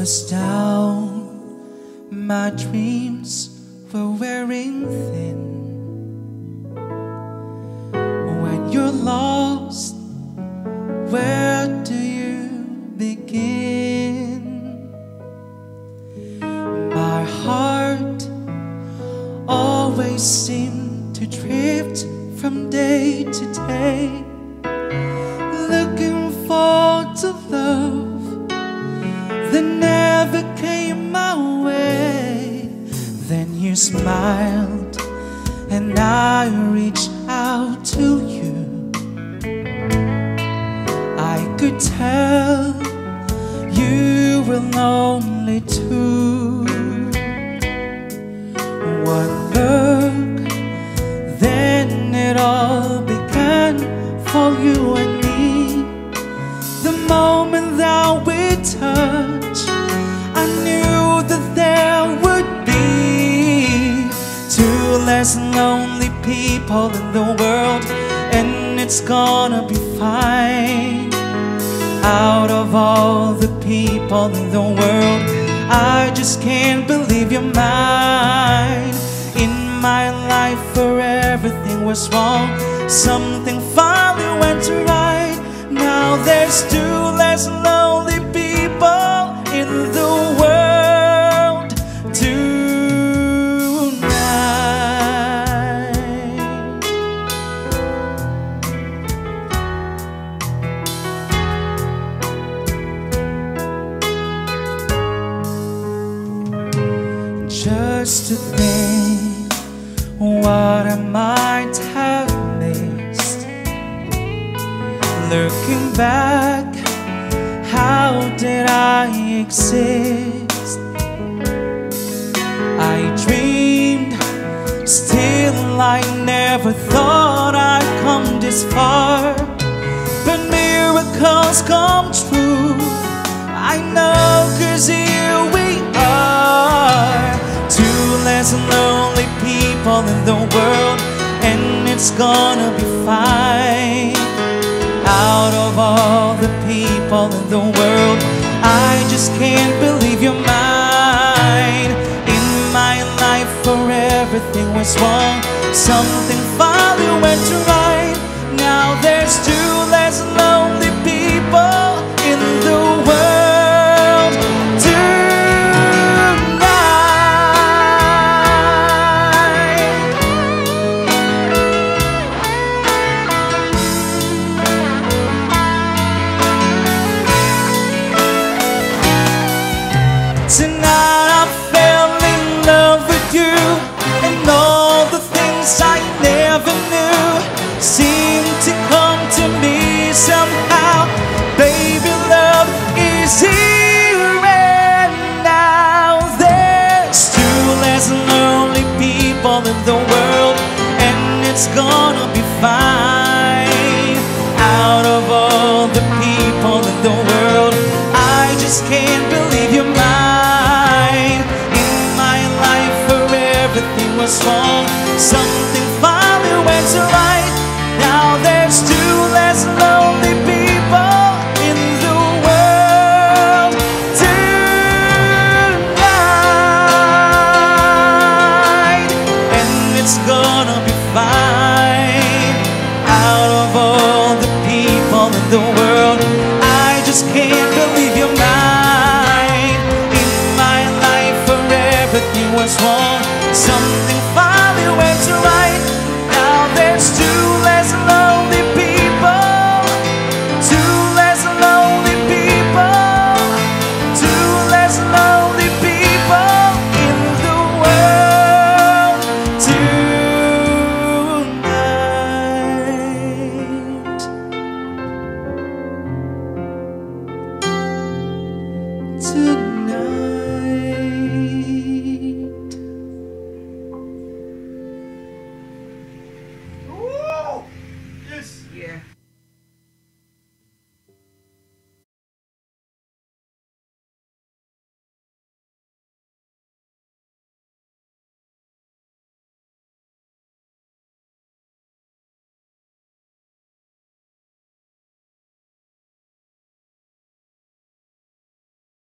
was down, my dreams were wearing thin. When you're lost, where do you begin? My heart always seemed to drift from day to day, looking forward to love that never came my way. Then you smiled and I reached out to you. I could tell you were lonely too. One look, then it all began for you and me. The moment that we touched, I knew that there would be two less lonely people in the world, and it's gonna be fine. Out of all the people in the world, I just can't believe you're mine. In my life where everything was wrong, something finally went right. Now there's two less lonely people in the world tonight. Just to think what I might have missed. Looking back, how did I exist? I dreamed, still I never thought I'd come this far. But miracles come true, I know, 'cause here we are. Two less lonely people in the world, and it's gonna be fine. Out of all the people in the world, I just can't believe you're mine. In my life where everything was wrong, something finally went right. Now there's two less lonely people in the world tonight. Tonight I fell in love with you, and all the things I never knew seem to come to me somehow. Baby, love is here and now. There's two less lonely people in the world, and it's gonna be fine. Out of all the people in the world, I just can't believe you're mine. In my life where everything was wrong, something finally went right. Now there's two less lonely people in the world tonight, and it's gonna be fine. Out of all the people in the world, I just can't believe you're mine. In my life where everything was wrong, something